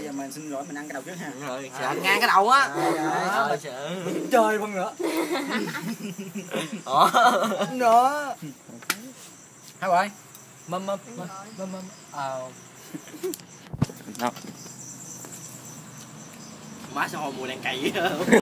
giờ mình xin lỗi, mình ăn cái đầu trước ha. Rồi, sợ ngang cái đầu á. Trời phân nữa. Nữa. Hai rồi. Mâm. Má sao hồi mùi đàn cày vậy?